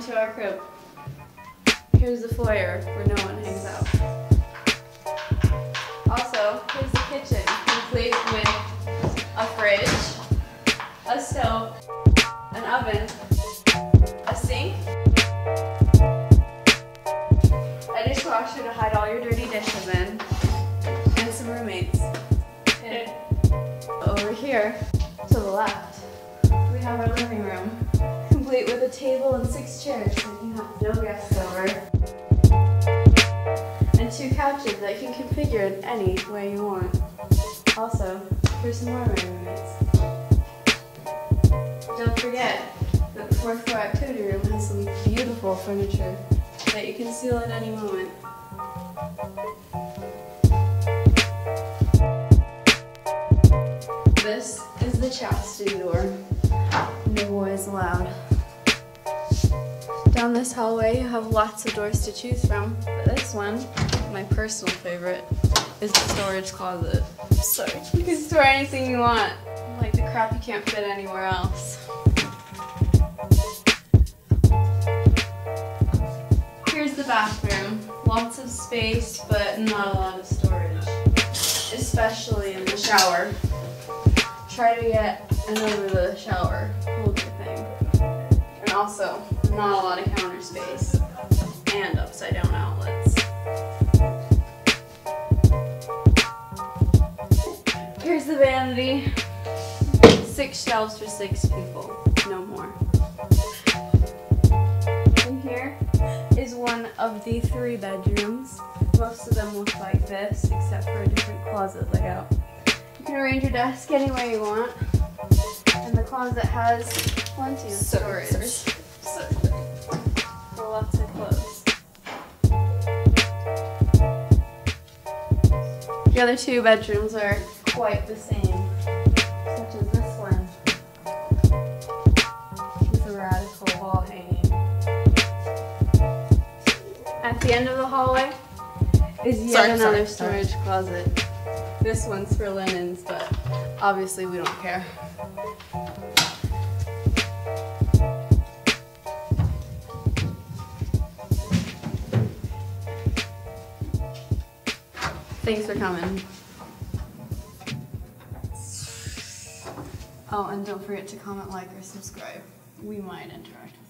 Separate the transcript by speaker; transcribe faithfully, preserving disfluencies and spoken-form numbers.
Speaker 1: to our crib. Here's the foyer where no one hangs out. Also, here's the kitchen, complete with a fridge, a stove, an oven, a sink, a dishwasher to hide all your dirty dishes in, and some roommates. And over here, to the left, we have our living room, complete with a table and six chairs so you can have no guests over. And two couches that you can configure in any way you want. Also, here's some more of my roommates. Don't forget that the fourth floor activity room has some beautiful furniture that you can steal at any moment. This is the chastity door. No boys allowed. Down this hallway you have lots of doors to choose from, but this one, my personal favorite, is the storage closet. So you can store anything you want, like the crap you can't fit anywhere else. Here's the bathroom. Lots of space, but not a lot of storage, especially in the shower. Try to get an over the shower holder thing. And also, not a lot of counter space and upside down outlets. Here's the vanity. Six shelves for six people, no more. In here is one of the three bedrooms. Most of them look like this, except for a different closet layout. You can arrange your desk any way you want, and the closet has plenty of storage for lots of clothes. The other two bedrooms are quite the same, such as this one with a radical wall hanging. At the end of the hallway is yet
Speaker 2: sorry,
Speaker 1: another
Speaker 2: sorry,
Speaker 1: storage sorry. closet. This one's for linens, but obviously we don't care. Thanks for coming. Oh, and don't forget to comment, like, or subscribe. We might interact with you.